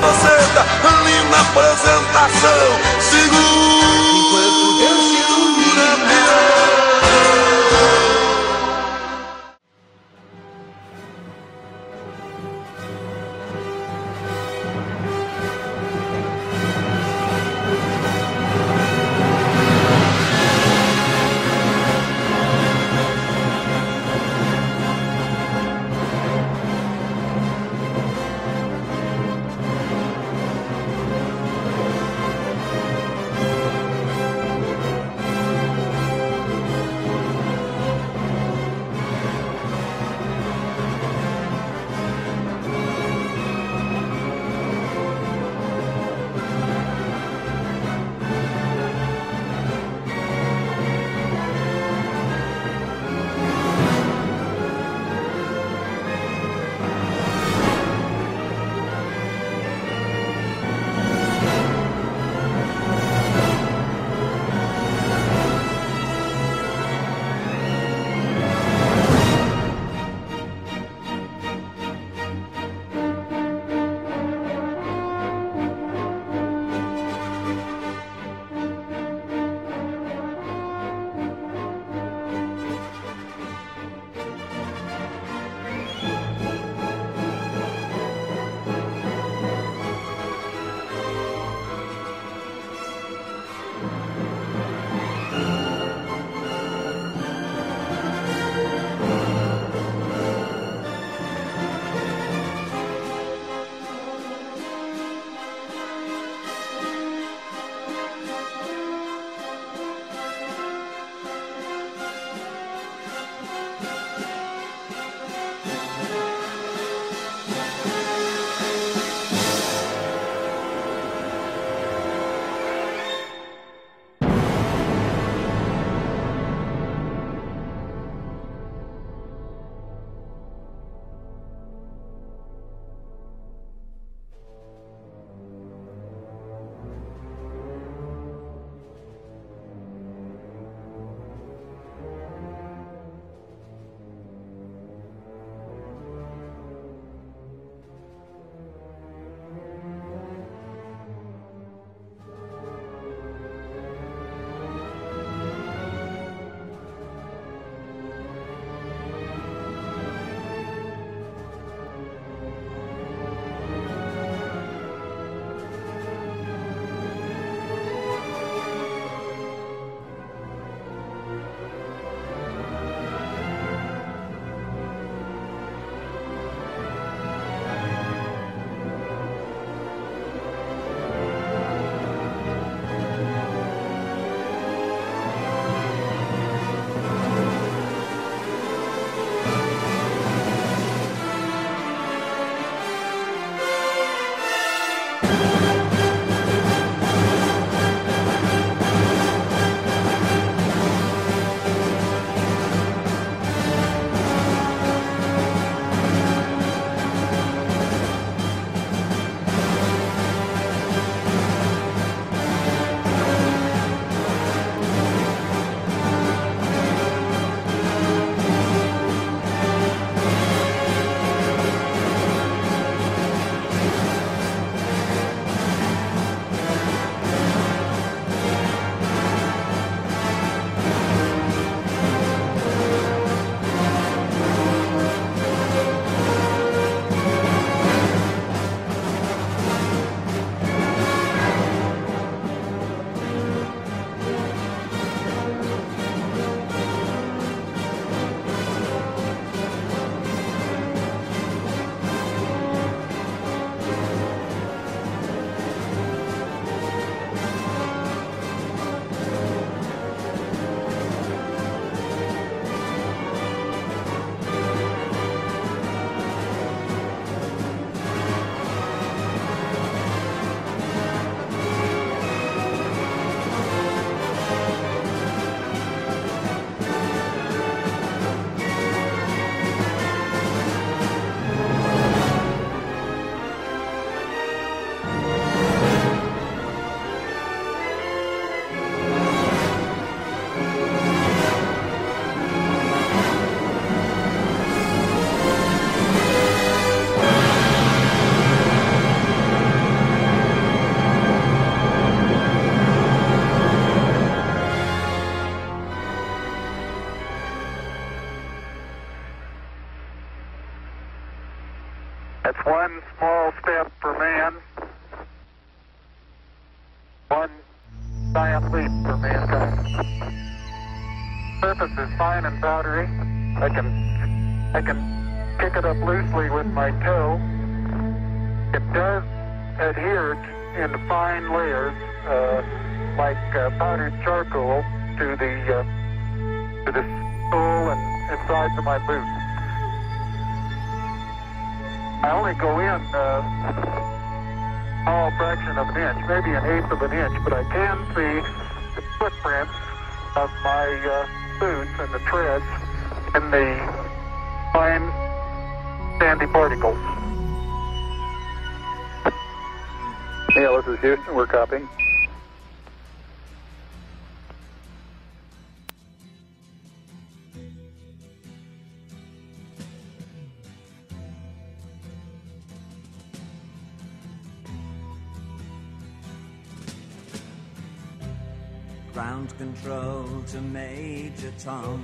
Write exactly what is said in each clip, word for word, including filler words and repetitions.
motocicleta, linda apresentação. Segura enquanto Deus te ilumina. giant leap for mankind. Surface is fine and powdery. I can I can pick it up loosely with my toe. It does adhere in fine layers, uh, like uh, powdered charcoal, to the uh, to the sole and, and sides of my boots. I only go in uh, a small fraction of an inch, maybe an eighth of an inch, but I can see the footprints of my uh, boots and the treads in the fine sandy particles. Neil, this is Houston. We're copying. Ground control to Major Tom.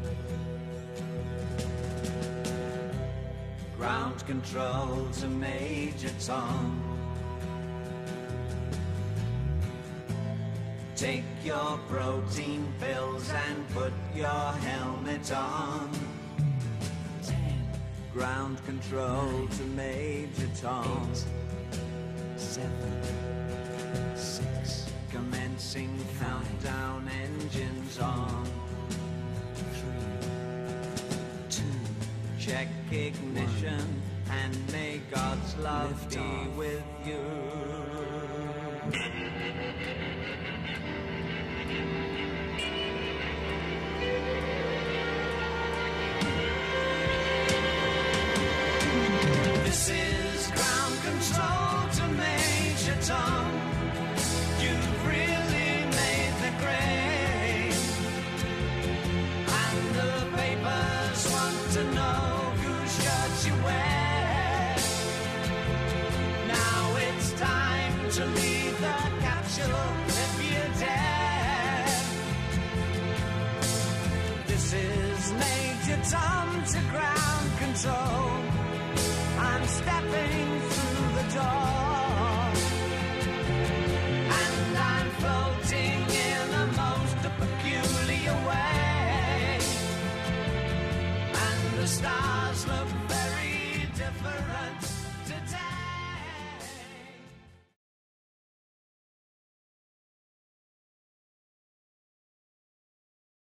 Ground control to Major Tom. Take your protein pills and put your helmet on. Ten. Ground control Nine. To Major Tom. Eight. Seven. Six. Commencing countdown, engines on. Three. Two. Check ignition. One. And may God's love Lift be off. With you. This is ground control to Major Tom. You've really made the grade, and the papers want to know whose shirt you wear. Now it's time to leave the capsule if you dare. This is Major Tom to ground control. I'm stepping through the door, and I'm floating in a most peculiar way, and the stars look